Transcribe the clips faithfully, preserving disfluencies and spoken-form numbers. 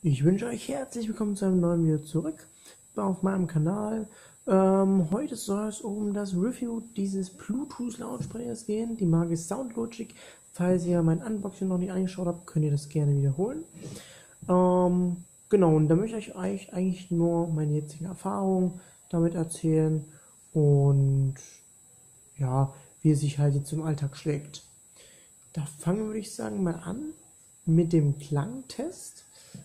Ich wünsche euch herzlich willkommen zu einem neuen Video zurück auf meinem Kanal. Ähm, heute soll es um das Review dieses Bluetooth-Lautsprechers gehen. Die Marke Soundlogic. Falls ihr mein Unboxing noch nicht angeschaut habt, könnt ihr das gerne wiederholen. Ähm, genau, und da möchte ich euch eigentlich nur meine jetzigen Erfahrungen damit erzählen und ja, wie es sich halt jetzt im Alltag schlägt. Da fangen, würde ich sagen, mal an mit dem Klangtest.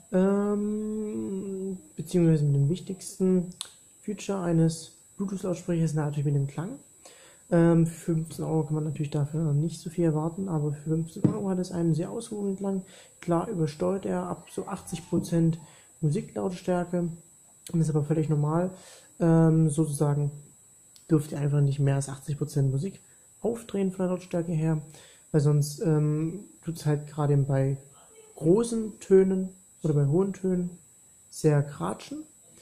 Ähm, beziehungsweise mit dem wichtigsten Feature eines Bluetooth-Lautsprechers, natürlich mit dem Klang. Ähm, für fünfzehn Euro kann man natürlich dafür nicht so viel erwarten, aber für fünfzehn Euro hat es einen sehr ausgewogenen Klang. Klar übersteuert er ab so achtzig Prozent Musiklautstärke, und ist aber völlig normal. Ähm, sozusagen dürft ihr einfach nicht mehr als achtzig Prozent Musik aufdrehen von der Lautstärke her, weil sonst ähm, tut es halt gerade bei großen Tönen oder bei hohen Tönen sehr kratschen.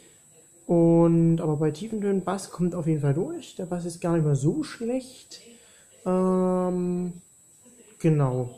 Und aber bei tiefen Tönen, Bass kommt auf jeden Fall durch. Der Bass ist gar nicht mehr so schlecht. Ähm, genau.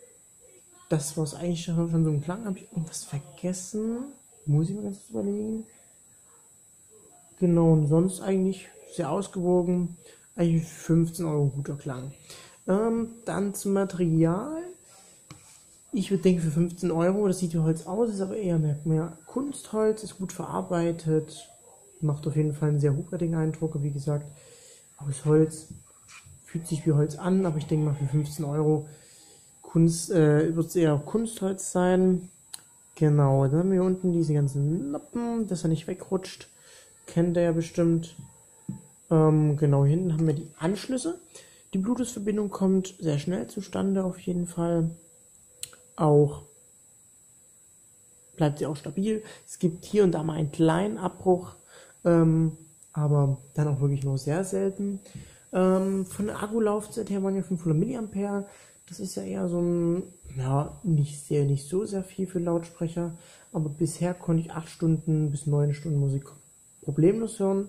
Das war es eigentlich schon, schon so ein Klang. Habe ich irgendwas vergessen? Muss ich mal ganz kurz überlegen. Genau, und sonst eigentlich sehr ausgewogen. Eigentlich fünfzehn Euro guter Klang. Ähm, dann zum Material. Ich würde denken, für fünfzehn Euro, das sieht wie Holz aus, ist aber eher mehr, mehr Kunstholz, ist gut verarbeitet, macht auf jeden Fall einen sehr hochwertigen Eindruck. Wie gesagt, aus Holz, fühlt sich wie Holz an, aber ich denke mal für fünfzehn Euro Kunst, äh, wird es eher Kunstholz sein. Genau, dann haben wir hier unten diese ganzen Noppen, dass er nicht wegrutscht, kennt ihr ja bestimmt. Ähm, genau, hier hinten haben wir die Anschlüsse. Die Bluetooth-Verbindung kommt sehr schnell zustande auf jeden Fall. Auch bleibt sie auch stabil. Es gibt hier und da mal einen kleinen Abbruch, ähm, aber dann auch wirklich nur sehr selten. Ähm, von der Akkulaufzeit her waren ja fünfhundert Milliampere. Das ist ja eher so ein, ja, nicht sehr, nicht so sehr viel für Lautsprecher, aber bisher konnte ich acht Stunden bis neun Stunden Musik problemlos hören.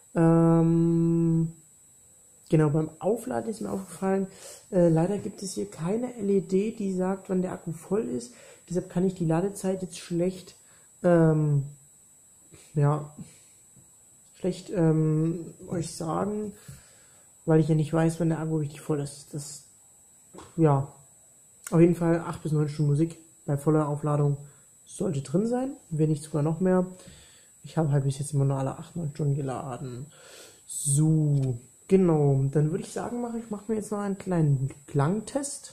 Ähm, Genau, beim Aufladen ist mir aufgefallen, äh, leider gibt es hier keine L E D, die sagt, wann der Akku voll ist. Deshalb kann ich die Ladezeit jetzt schlecht, ähm, ja, schlecht ähm, euch sagen, weil ich ja nicht weiß, wann der Akku richtig voll ist. Das, ja, auf jeden Fall acht bis neun Stunden Musik bei voller Aufladung sollte drin sein, wenn nicht sogar noch mehr. Ich habe halt bis jetzt immer nur alle acht, neun Stunden geladen. So. Genau, dann würde ich sagen, mache ich mache mir jetzt noch einen kleinen Klangtest.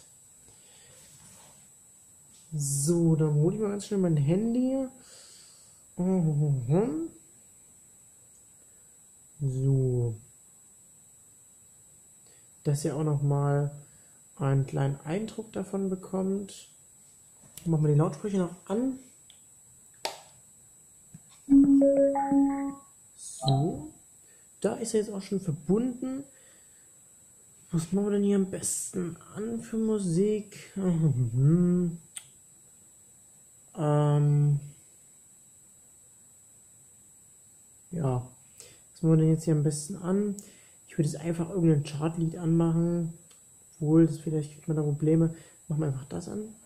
So, dann hole ich mal ganz schnell mein Handy. So, dass ihr auch noch mal einen kleinen Eindruck davon bekommt. Machen wir die Lautsprecher noch an. So. Da ist er jetzt auch schon verbunden. Was machen wir denn hier am besten an für Musik? Mhm. Ähm ja, was machen wir denn jetzt hier am besten an? Ich würde jetzt einfach irgendein Chartlied anmachen. Obwohl, das vielleicht kriegt man da Probleme. Machen wir einfach das an.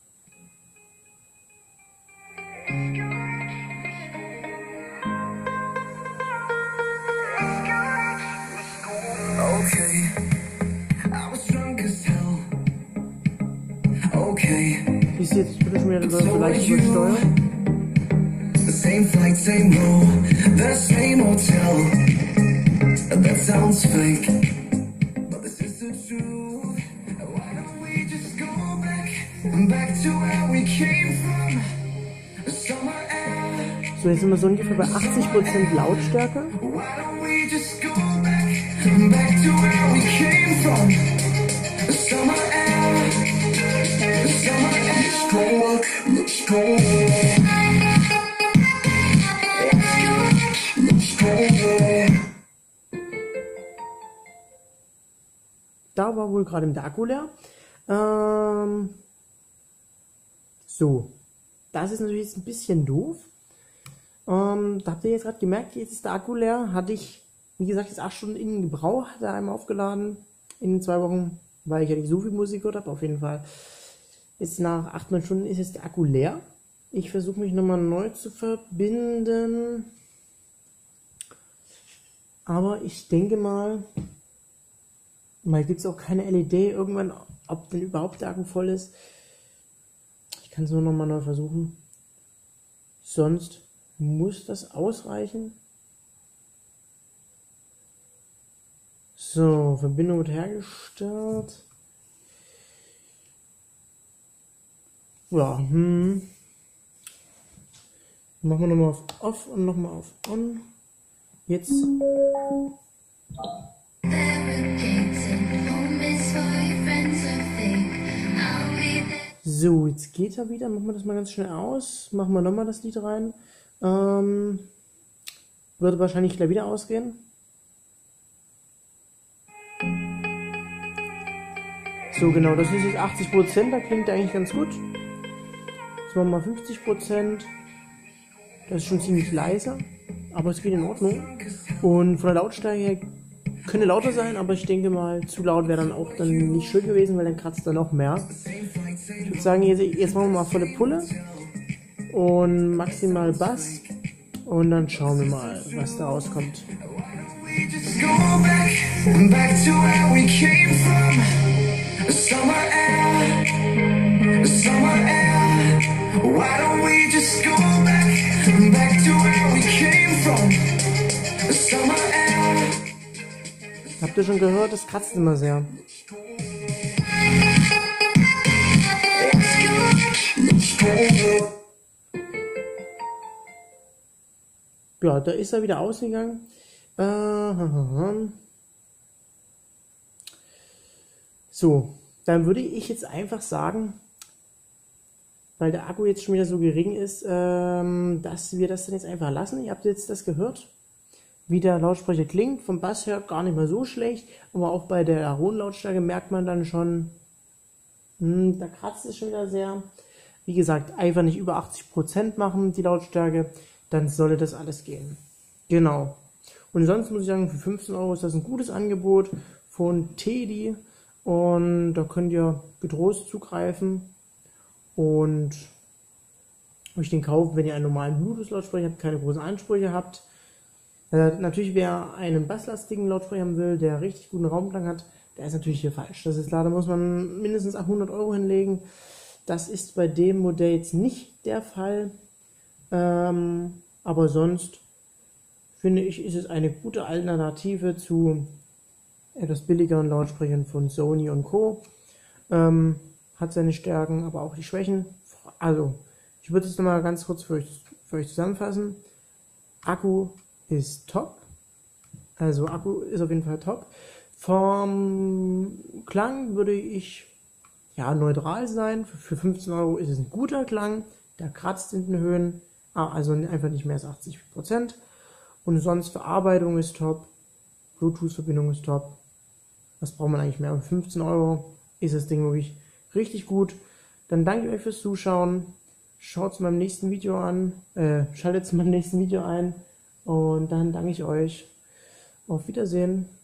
Wie ist jetzt bitte schon wieder so leicht übersteuert? Same flight, same row, the same hotel. That sounds fake, but this is the truth. Why don't we just go back, back to where we came from? Summer air. So, jetzt sind wir so ungefähr bei achtzig Prozent Lautstärke. Why don't we just go back, back to where we came from? Summer air. Summer air. Strong, look strong. Da war wohl gerade der Akku leer. Ähm, so, das ist natürlich jetzt ein bisschen doof. Ähm, da habt ihr jetzt gerade gemerkt, jetzt ist der Akku leer. Hatte ich, wie gesagt, jetzt acht Stunden innen gebraucht, hat er einmal aufgeladen in zwei Wochen, weil ich ja nicht so viel Musik gehört habe. Auf jeden Fall, jetzt nach acht, neun Stunden ist jetzt der Akku leer. Ich versuche mich nochmal neu zu verbinden. Aber ich denke mal, mal gibt es auch keine L E D irgendwann, ob denn überhaupt der Akku voll ist. Ich kann es nur nochmal neu versuchen. Sonst muss das ausreichen. So, Verbindung wird hergestellt. Ja, hm. Machen wir nochmal auf Off und nochmal auf On. Jetzt. So, jetzt geht er wieder. Machen wir das mal ganz schnell aus. Machen wir nochmal das Lied rein. Ähm, wird wahrscheinlich gleich wieder ausgehen. So, genau, das ist jetzt achtzig Prozent. Da klingt eigentlich ganz gut. Jetzt machen wir mal fünfzig Prozent. Das ist schon ziemlich leise, aber es geht in Ordnung. Und von der Lautstärke her könnte lauter sein, aber ich denke mal, zu laut wäre dann auch dann nicht schön gewesen, weil dann kratzt er noch mehr. Ich würde sagen, jetzt, jetzt machen wir mal volle Pulle und maximal Bass und dann schauen wir mal, was da rauskommt. Why don't we just go back, back to where we came from? Summer air. Habt ihr schon gehört? Das kratzt immer sehr. Ja, da ist er wieder ausgegangen. Äh, so, dann würde ich jetzt einfach sagen, weil der Akku jetzt schon wieder so gering ist, ähm, dass wir das dann jetzt einfach lassen. Ihr habt jetzt das gehört, wie der Lautsprecher klingt. Vom Bass her gar nicht mal so schlecht, aber auch bei der hohen Lautstärke merkt man dann schon, mh, da kratzt es schon wieder sehr. Wie gesagt, einfach nicht über achtzig Prozent machen, die Lautstärke, dann sollte das alles gehen. Genau. Und sonst muss ich sagen, für fünfzehn Euro ist das ein gutes Angebot von Teddy und da könnt ihr getrost zugreifen. Und euch den kaufen, wenn ihr einen normalen Bluetooth-Lautsprecher habt, keine großen Ansprüche habt. Äh, natürlich, wer einen basslastigen Lautsprecher haben will, der richtig guten Raumklang hat, der ist natürlich hier falsch. Das ist klar, da muss man mindestens achthundert Euro hinlegen. Das ist bei dem Modell jetzt nicht der Fall. Ähm, aber sonst finde ich, ist es eine gute Alternative zu etwas billigeren Lautsprechern von Sony und Co. Ähm, hat seine Stärken, aber auch die Schwächen. Also, ich würde es nochmal ganz kurz für euch, für euch zusammenfassen. Akku ist top. Also, Akku ist auf jeden Fall top. Vom Klang würde ich ja neutral sein. Für, für fünfzehn Euro ist es ein guter Klang. Der kratzt in den Höhen. Also einfach nicht mehr als achtzig Prozent. Und sonst Verarbeitung ist top. Bluetooth-Verbindung ist top. Was braucht man eigentlich mehr? Um fünfzehn Euro ist das Ding wirklich richtig gut. Dann danke ich euch fürs Zuschauen. Schaut es meinem nächsten Video an. Äh, schaltet zu meinem nächsten Video ein. Und dann danke ich euch. Auf Wiedersehen.